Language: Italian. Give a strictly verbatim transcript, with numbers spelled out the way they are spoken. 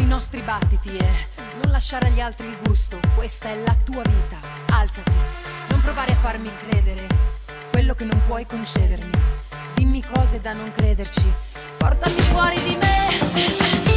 nostri battiti e non lasciare agli altri il gusto. Questa è la tua vita, alzati, non provare a farmi credere quello che non puoi concedermi. Dimmi cose da non crederci, portami fuori di me.